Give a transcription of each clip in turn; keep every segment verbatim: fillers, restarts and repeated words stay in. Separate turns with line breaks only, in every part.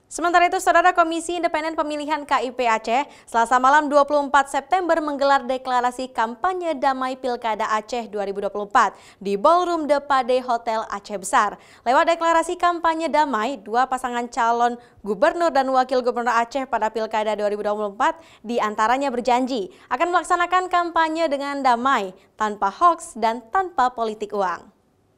Sementara itu, Saudara, Komisi Independen Pemilihan K I P Aceh Selasa malam dua puluh empat September menggelar deklarasi kampanye damai Pilkada Aceh dua ribu dua puluh empat di Ballroom De Pade Hotel Aceh Besar. Lewat deklarasi kampanye damai, dua pasangan calon gubernur dan wakil gubernur Aceh pada Pilkada dua ribu dua puluh empat diantaranya berjanji akan melaksanakan kampanye dengan damai, tanpa hoaks dan tanpa politik uang.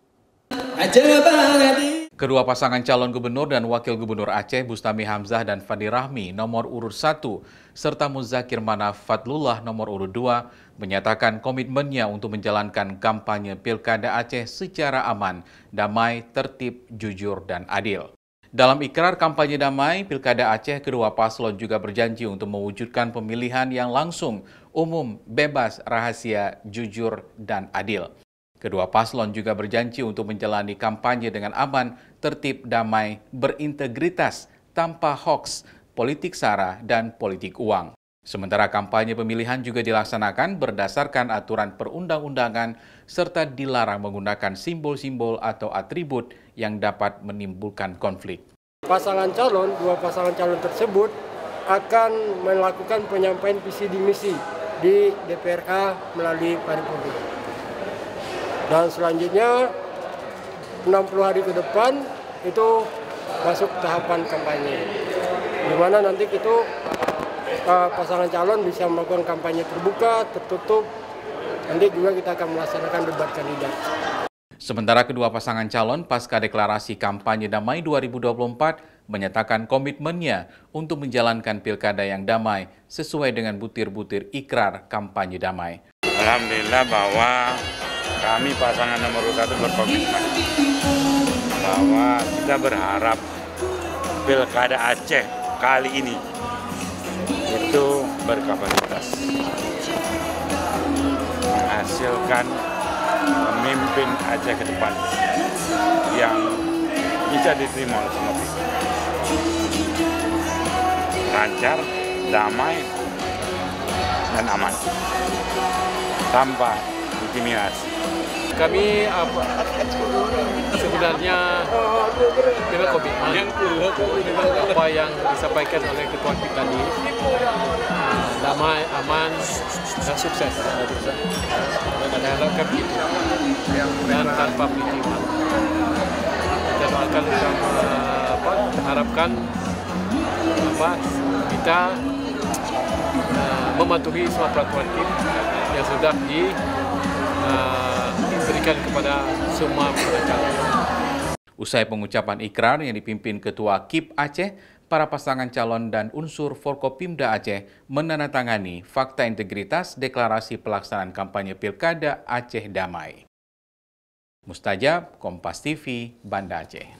Kedua pasangan calon gubernur dan wakil gubernur Aceh, Bustami Hamzah dan Fandi Rahmi nomor urut satu, serta Muzakir Manaf Fadlullah nomor urut dua, menyatakan komitmennya untuk menjalankan kampanye Pilkada Aceh secara aman, damai, tertib, jujur, dan adil. Dalam ikrar kampanye damai Pilkada Aceh, kedua paslon juga berjanji untuk mewujudkan pemilihan yang langsung, umum, bebas, rahasia, jujur, dan adil. Kedua paslon juga berjanji untuk menjalani kampanye dengan aman, tertib, damai, berintegritas, tanpa hoaks, politik sara, dan politik uang. Sementara kampanye pemilihan juga dilaksanakan berdasarkan aturan perundang-undangan serta dilarang menggunakan simbol-simbol atau atribut yang dapat menimbulkan konflik.
Pasangan calon, dua pasangan calon tersebut akan melakukan penyampaian visi di misi di D P R K melalui paripurna. Dan selanjutnya enam puluh hari ke depan itu masuk tahapan kampanye, di mana nanti itu uh, pasangan calon bisa melakukan kampanye terbuka, tertutup. Nanti juga kita akan melaksanakan debat kandidat.
Sementara kedua pasangan calon pasca deklarasi kampanye damai dua ribu dua puluh empat menyatakan komitmennya untuk menjalankan pilkada yang damai sesuai dengan butir-butir ikrar kampanye damai.
Alhamdulillah bahwa kami pasangan nomor satu berkomitmen bahwa kita berharap Pilkada Aceh kali ini itu berkapasitas, menghasilkan pemimpin Aceh ke depan yang bisa diterima oleh semua pihak, lancar, damai, dan aman, tanpa intimidasi.
Kami apa, sebenarnya dengan komitmen apa yang disampaikan oleh ketua kita tadi, damai, aman, dan sukses. Dan harapkan itu dan tanpa politik. Kita doakan, apa, kita harapkan apa, kita uh, mematuhi semua peraturan kita yang sudah di Uh, diberikan kepada semua calon.
Usai pengucapan ikrar yang dipimpin Ketua K I P Aceh, para pasangan calon dan unsur Forkopimda Aceh menandatangani fakta integritas deklarasi pelaksanaan kampanye Pilkada Aceh Damai. Mustajab, Kompas T V, Banda Aceh.